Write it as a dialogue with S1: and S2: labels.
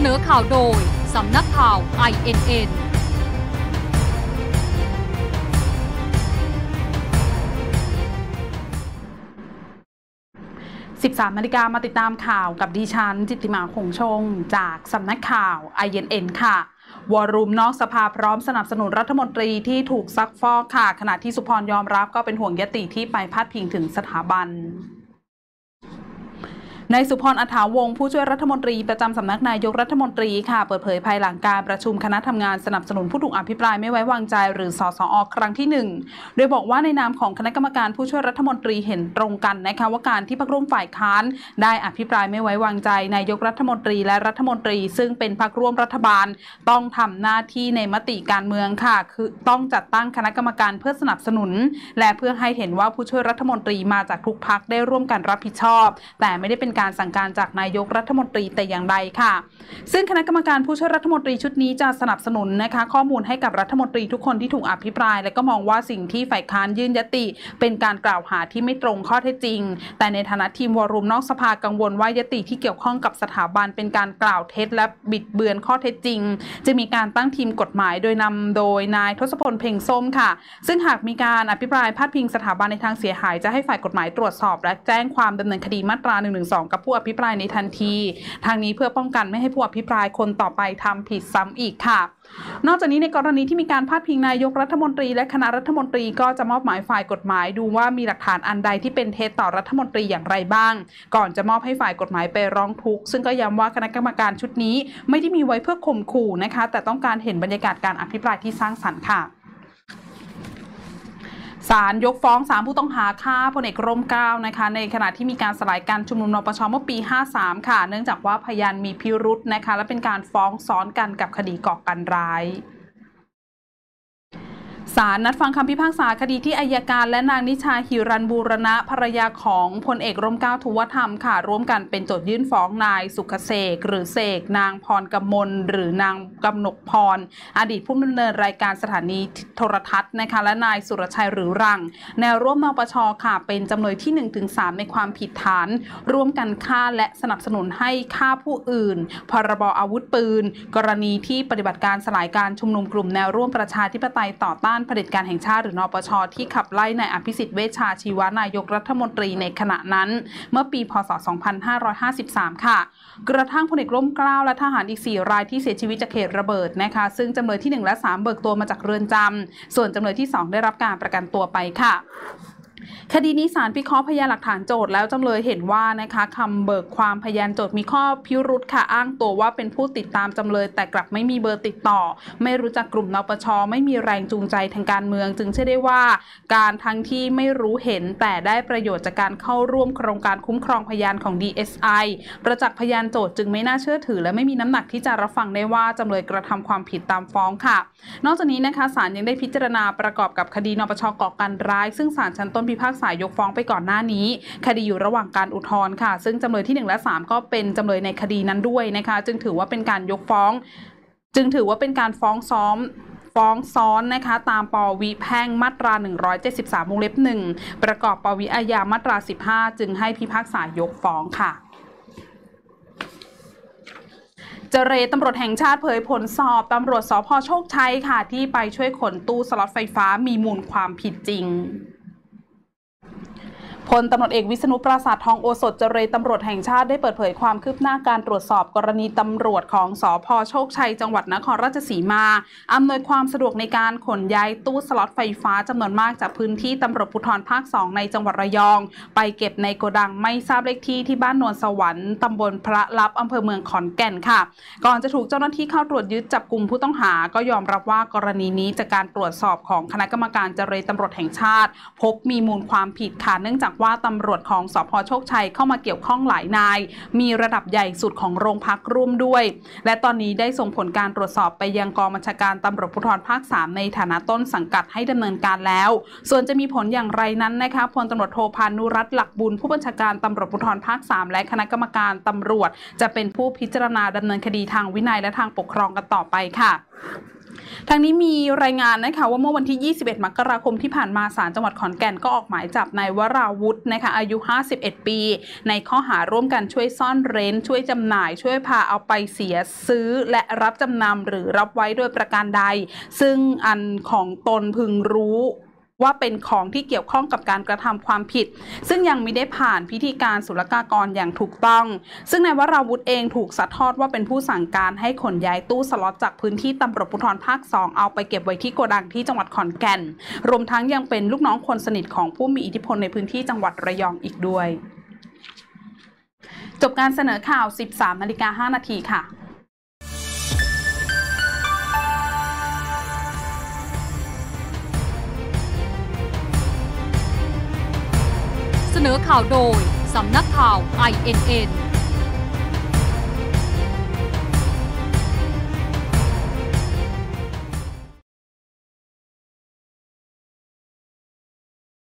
S1: อข่าวโดยสำนักข่าว INN
S2: 13 นาฬิกามาติดตามข่าวกับดิฉันจิตติมาคงชงจากสำนักข่าว INN ค่ะวอรุมนอกสภาพร้อมสนับสนุนรัฐมนตรีที่ถูกซักฟอกค่ะขณะที่สุพรยอมรับก็เป็นห่วงยติที่ไปพาดพิงถึงสถาบันนายสุพร อัฏฐาวงศ์ผู้ช่วยรัฐมนตรีประจำสำนักนายกรัฐมนตรีค่ะเปิดเผยภายหลังการประชุมคณะทำงานสนับสนุนผู้ถูกอภิปรายไม่ไว้วางใจหรือสสอ.ครั้งที่1โดยบอกว่าในนามของคณะกรรมการผู้ช่วยรัฐมนตรีเห็นตรงกันนะคะว่าการที่พรรคร่วมฝ่ายค้านได้อภิปรายไม่ไว้วางใจนายกรัฐมนตรีและรัฐมนตรีซึ่งเป็นพรรคร่วมรัฐบาลต้องทำหน้าที่ในมติการเมืองค่ะคือต้องจัดตั้งคณะกรรมการเพื่อสนับสนุนและเพื่อให้เห็นว่าผู้ช่วยรัฐมนตรีมาจากทุกพรรคได้ร่วมกันรับผิดชอบแต่ไม่ได้เป็นการสั่งการจากนายกรัฐมนตรีแต่อย่างใดค่ะซึ่งคณะกรรมการผู้ช่วยรัฐมนตรีชุดนี้จะสนับสนุนนะคะข้อมูลให้กับรัฐมนตรีทุกคนที่ถูกอภิปรายและก็มองว่าสิ่งที่ฝ่ายค้านยื่นยติเป็นการกล่าวหาที่ไม่ตรงข้อเท็จจริงแต่ในฐานะทีมวอรุมนอกสภากังวลว่ายติที่เกี่ยวข้องกับสถาบันเป็นการกล่าวเท็จและบิดเบือนข้อเท็จจริงจะมีการตั้งทีมกฎหมายโดยนำโดยนายทศพลเพ็งส้มค่ะซึ่งหากมีการอภิปรายพาดพิงสถาบันในทางเสียหายจะให้ฝ่ายกฎหมายตรวจสอบและแจ้งความดำเนินคดีมาตรา 112 กับผู้อภิปรายในทันทีทางนี้เพื่อป้องกันไม่ให้ผู้อภิปรายคนต่อไปทำผิดซ้ำอีกค่ะนอกจากนี้ในกรณีที่มีการพาดพิงนายกรัฐมนตรีและคณะรัฐมนตรีก็จะมอบหมายฝ่ายกฎหมายดูว่ามีหลักฐานอันใดที่เป็นเท็จต่อรัฐมนตรีอย่างไรบ้างก่อนจะมอบให้ฝ่ายกฎหมายไปร้องทุกข์ซึ่งก็ย้ำว่าคณะกรรมการชุดนี้ไม่ได้มีไว้เพื่อข่มขู่นะคะแต่ต้องการเห็นบรรยากาศการอภิปรายที่สร้างสรรค์ค่ะศาลยกฟ้อง3ผู้ต้องหาฆ่าพลเอกร่มเกล้านะคะในขณะที่มีการสลายการชุมนุมนปช.เมื่อปี 53 ค่ะเนื่องจากว่าพยานมีพิรุธนะคะและเป็นการฟ้องซ้อนกันกับคดีก่อการร้ายศาลนัดฟังคำพิพากษาคดีที่อัยการและนางนิชาหิรัญบูรณะภรรยาของพลเอกร่มเกล้าทุวธรรมค่ะร่วมกันเป็นโจทยื่นฟ้องนายสุขเสกหรือเสกนางพรกมลหรือนางกำหนกพรอดีตผู้ดำเนินรายการสถานีโทรทัศน์นะคะและนายสุรชัยหรือรังแนวร่วมนปช.ค่ะเป็นจำเลยที่ 1-3 ในความผิดฐานร่วมกันฆ่าและสนับสนุนให้ฆ่าผู้อื่นพรบอาวุธปืนกรณีที่ปฏิบัติการสลายการชุมนุมกลุ่มแนวร่วมประชาธิปไตยต่อต้านเผด็จการแห่งชาติหรือนปช.ที่ขับไล่นายอภิสิทธิ์เวชชาชีวานายกรัฐมนตรีในขณะนั้นเมื่อปีพ.ศ. 2553 ค่ะกระทั่งพลเอกร่มเกล้าและทหารอีก4 รายที่เสียชีวิตจากเหตุระเบิดนะคะซึ่งจำเลยที่1และ3เบิกตัวมาจากเรือนจำส่วนจำเลยที่2ได้รับการประกันตัวไปค่ะคดีนี้ศาลพิเคราะห์พยานหลักฐานโจทย์แล้วจำเลยเห็นว่านะคะคำเบิกความพยานโจทย์มีข้อพิรุธค่ะอ้างตัวว่าเป็นผู้ติดตามจำเลยแต่กลับไม่มีเบอร์ติดต่อไม่รู้จักกลุ่มนปช.ไม่มีแรงจูงใจทางการเมืองจึงเชื่อได้ว่าการทั้งที่ไม่รู้เห็นแต่ได้ประโยชน์จากการเข้าร่วมโครงการคุ้มครองพยานของ DSI ประจักษ์พยานโจทย์จึงไม่น่าเชื่อถือและไม่มีน้ำหนักที่จะรับฟังได้ว่าจำเลยกระทำความผิดตามฟ้องค่ะนอกจากนี้นะคะศาลยังได้พิจารณาประกอบกับคดีนปช.ก่อการร้ายซึ่งศาลชั้นต้นพิพากษายกฟ้องไปก่อนหน้านี้คดีอยู่ระหว่างการอุทธรณ์ค่ะซึ่งจำเลยที่1และ3ก็เป็นจำเลยในคดีนั้นด้วยนะคะจึงถือว่าเป็นการฟ้องซ้อนนะคะตามปวิแพ่งมาตรา173 วงเล็บ 1ประกอบปวิอาญามาตรา15จึงให้พิพากษายกฟ้องค่ะเจรตำรวจแห่งชาติเผยผลสอบตำรวจสภ.โชคชัยค่ะที่ไปช่วยขนตู้สล็อตไฟฟ้ามีมูลความผิดจริงพลตำรวจเอกวิษณุปราสาททองโอสถเจรตำรวจแห่งชาติได้เปิดเผยความคืบหน้าการตรวจสอบกรณีตำรวจของสภ.โชคชัยจังหวัดนครราชสีมาอำนวยความสะดวกในการขนย้ายตู้สล็อตไฟฟ้าจำนวนมากจากพื้นที่ตำรวจภูธรภาค 2ในจังหวัดระยองไปเก็บในโกดังไม่ทราบเลขที่บ้านนวลสวรรค์ตำบลพระลับอำเภอเมืองขอนแก่นค่ะก่อนจะถูกเจ้าหน้าที่เข้าตรวจยึดจับกลุ่มผู้ต้องหาก็ยอมรับว่ากรณีนี้จากการตรวจสอบของคณะกรรมการเจรตำรวจแห่งชาติพบมีมูลความผิดค่ะเนื่องจากว่าตำรวจของสภ.โชคชัยเข้ามาเกี่ยวข้องหลายนายมีระดับใหญ่สุดของโรงพักร่วมด้วยและตอนนี้ได้ส่งผลการตรวจสอบไปยังกองบัญชาการตำรวจภูธรภาค 3ในฐานะต้นสังกัดให้ดำเนินการแล้วส่วนจะมีผลอย่างไรนั้นนะคะพลตำรวจโทพานุรัตน์หลักบุญผู้บัญชาการตำรวจภูธรภาค 3และคณะกรรมการตำรวจจะเป็นผู้พิจารณาดำเนินคดีทางวินัยและทางปกครองกันต่อไปค่ะทางนี้มีรายงานนะคะว่าเมื่อวันที่ 21 มกราคมที่ผ่านมาศาลจังหวัดขอนแก่นก็ออกหมายจับนายวราวุธนะคะอายุ 51 ปีในข้อหาร่วมกันช่วยซ่อนเร้นช่วยจำหน่ายช่วยพาเอาไปเสียซื้อและรับจำนำหรือรับไว้โดยประการใดซึ่งอันของตนพึงรู้ว่าเป็นของที่เกี่ยวข้องกับการกระทำความผิดซึ่งยังไม่ได้ผ่านพิธีการศุลกากรอย่างถูกต้องซึ่งนายวราวุธเองถูกซัดทอดว่าเป็นผู้สั่งการให้ขนย้ายตู้สล็อตจากพื้นที่ตำรวจภูธรภาค 2เอาไปเก็บไว้ที่โกดังที่จังหวัดขอนแก่นรวมทั้งยังเป็นลูกน้องคนสนิทของผู้มีอิทธิพลในพื้นที่จังหวัดระยองอีกด้วยจบการเสนอข่าว 13:05 นาทีค่ะ
S1: เสนอข่าวโดย สำนักข่าว INN